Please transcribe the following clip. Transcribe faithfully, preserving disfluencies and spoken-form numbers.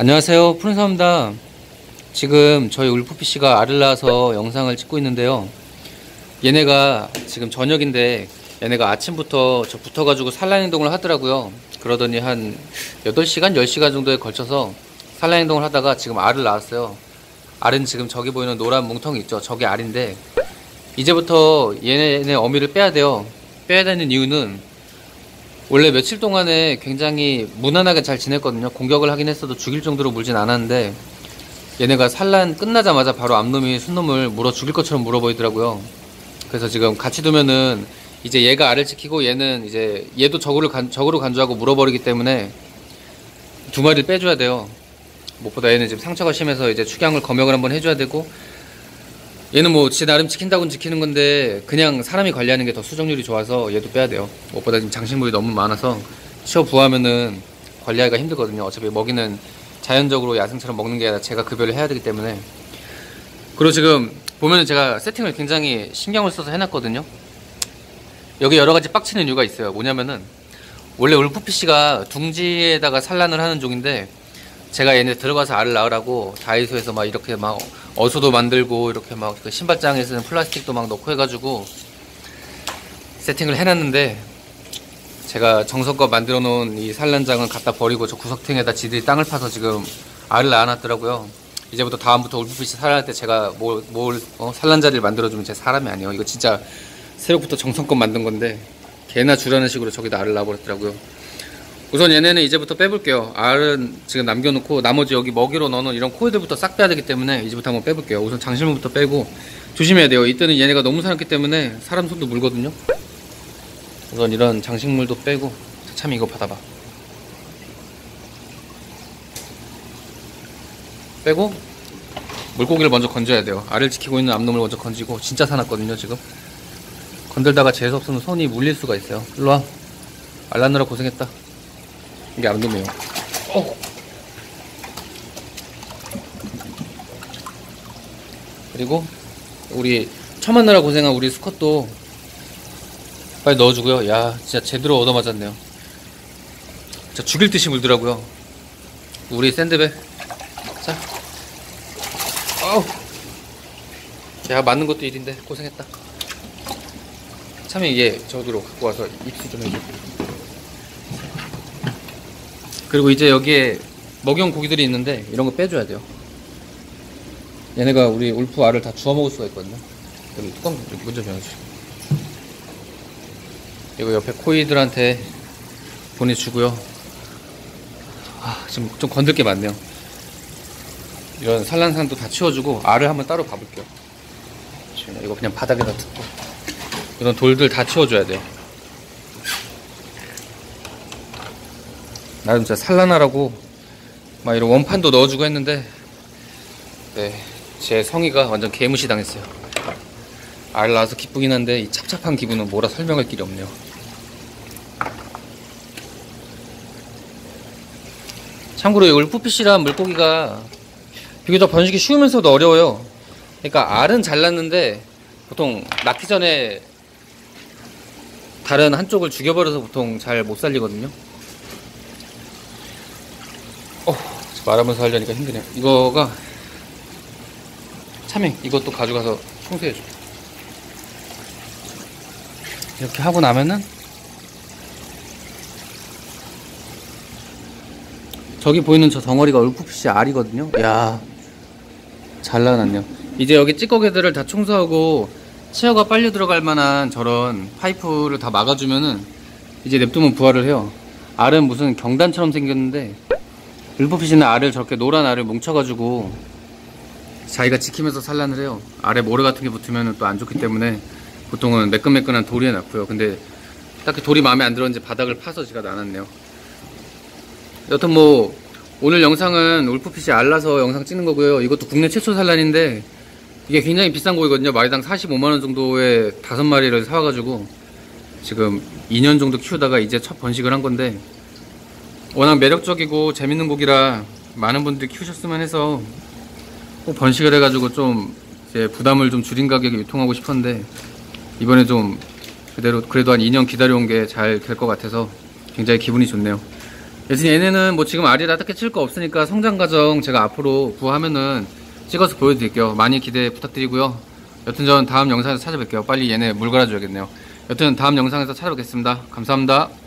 안녕하세요, 푸른사입니다. 지금 저희 울프피쉬가 알을 낳아서 영상을 찍고 있는데요. 얘네가 지금 저녁인데 얘네가 아침부터 저 붙어가지고 산란 행동을 하더라고요. 그러더니 한 여덟 시간, 열 시간 정도에 걸쳐서 산란 행동을 하다가 지금 알을 낳았어요. 알은 지금 저기 보이는 노란 뭉텅이 있죠. 저게 알인데 이제부터 얘네 어미를 빼야 돼요. 빼야 되는 이유는 원래 며칠 동안에 굉장히 무난하게 잘 지냈거든요. 공격을 하긴 했어도 죽일 정도로 물진 않았는데 얘네가 산란 끝나자마자 바로 앞놈이 순놈을 물어 죽일 것처럼 물어보이더라고요. 그래서 지금 같이 두면은 이제 얘가 알을 지키고 얘는 이제 얘도 적으로, 간, 적으로 간주하고 물어버리기 때문에 두 마리를 빼줘야 돼요. 무엇보다 얘는 지금 상처가 심해서 이제 축양을 검역을 한번 해줘야 되고, 얘는 뭐 지 나름 지킨다고는 지키는 건데 그냥 사람이 관리하는 게 더 수정률이 좋아서 얘도 빼야 돼요. 무엇보다 지금 장식물이 너무 많아서 치워 부화하면은 관리하기가 힘들거든요. 어차피 먹이는 자연적으로 야생처럼 먹는 게 아니라 제가 급여를 해야 되기 때문에. 그리고 지금 보면은 제가 세팅을 굉장히 신경을 써서 해놨거든요. 여기 여러가지 빡치는 이유가 있어요. 뭐냐면은 원래 울프피쉬가 둥지에다가 산란을 하는 종인데 제가 얘네 들어가서 알을 낳으라고 다이소에서 막 이렇게 막 어수도 만들고 이렇게 막 신발장에 쓰는 플라스틱도 막 넣고 해가지고 세팅을 해놨는데, 제가 정성껏 만들어 놓은 이 산란장은 갖다 버리고 저 구석탱에다 지들이 땅을 파서 지금 알을 낳아놨더라고요. 이제부터 다음부터 울프피쉬 산란할 때 제가 뭘, 뭘 어, 산란자리를 만들어주면 제 사람이 아니에요. 이거 진짜 새로부터 정성껏 만든 건데 개나 주라는 식으로 저기다 알을 낳아버렸더라고요. 우선 얘네는 이제부터 빼볼게요. 알은 지금 남겨놓고 나머지 여기 먹이로 넣어놓은 이런 코이들부터 싹 빼야 되기 때문에 이제부터 한번 빼볼게요. 우선 장식물부터 빼고 조심해야 돼요. 이때는 얘네가 너무 사납기 때문에 사람 손도 물거든요. 우선 이런 장식물도 빼고. 참 이거 받아봐. 빼고 물고기를 먼저 건져야 돼요. 알을 지키고 있는 암놈을 먼저 건지고. 진짜 사납거든요 지금. 건들다가 재수없으면 손이 물릴 수가 있어요. 일로와. 알 낳느라 고생했다. 이게 암놈이에요. 어. 그리고 우리 처음 만나라 고생한 우리 수컷도 빨리 넣어주고요. 야, 진짜 제대로 얻어맞았네요. 진짜 죽일 듯이 물더라고요. 우리 샌드백. 자. 어우. 야, 맞는 것도 일인데 고생했다. 참이 얘 저기로 갖고 와서 입수 좀 해줘. 그리고 이제 여기에 먹이용 고기들이 있는데 이런 거 빼줘야 돼요. 얘네가 우리 울프 알을 다 주워 먹을 수가 있거든요. 여기 뚜껑 여기 먼저 열어주세요. 이거 옆에 코이들한테 보내주고요. 아, 지금 좀 건들 게 많네요. 이런 산란산도 다 치워주고 알을 한번 따로 봐볼게요. 이거 그냥 바닥에다 두고 이런 돌들 다 치워줘야 돼요. 나름 진짜 산란하라고 막 이런 원판도 넣어주고 했는데 네, 제 성의가 완전 개무시 당했어요. 알 낳아서 기쁘긴 한데 이 찹찹한 기분은 뭐라 설명할 길이 없네요. 참고로 이 울프피쉬란 물고기가 비교적 번식이 쉬우면서도 어려워요. 그러니까 알은 잘 낳는데 보통 낳기 전에 다른 한쪽을 죽여버려서 보통 잘 못 살리거든요. 어, 말하면서 하려니까 힘드네요. 이거가 참외, 이것도 가져가서 청소해줘. 이렇게 하고 나면은 저기 보이는 저 덩어리가 울프피쉬 알이거든요. 이야, 잘 나왔네요. 이제 여기 찌꺼기들을 다 청소하고 체어가 빨려 들어갈 만한 저런 파이프를 다 막아주면은 이제 냅두면 부화를 해요. 알은 무슨 경단처럼 생겼는데 울프피쉬는 알을 저렇게 노란 알을 뭉쳐가지고 자기가 지키면서 산란을 해요. 알에 모래 같은 게 붙으면 또 안 좋기 때문에 보통은 매끈매끈한 돌에 놨고요. 근데 딱히 돌이 마음에 안 들었는지 바닥을 파서 제가 놔놨네요. 여튼 뭐 오늘 영상은 울프피쉬 알 낳아서 영상 찍는 거고요. 이것도 국내 최초 산란인데 이게 굉장히 비싼 고기거든요. 마리당 사십오만 원 정도에 다섯 마리를 사와가지고 지금 이 년 정도 키우다가 이제 첫 번식을 한 건데 워낙 매력적이고 재밌는 고기라 많은 분들이 키우셨으면 해서 꼭 번식을 해가지고 좀 이제 부담을 좀 줄인 가격에 유통하고 싶었는데 이번에 좀 그대로 그래도 한 이 년 기다려온 게 잘 될 것 같아서 굉장히 기분이 좋네요. 여튼 얘네는 뭐 지금 알이라 딱히 칠 거 없으니까 성장 과정 제가 앞으로 구하면은 찍어서 보여드릴게요. 많이 기대 부탁드리고요. 여튼 전 다음 영상에서 찾아뵐게요. 빨리 얘네 물 갈아줘야겠네요. 여튼 다음 영상에서 찾아뵙겠습니다. 감사합니다.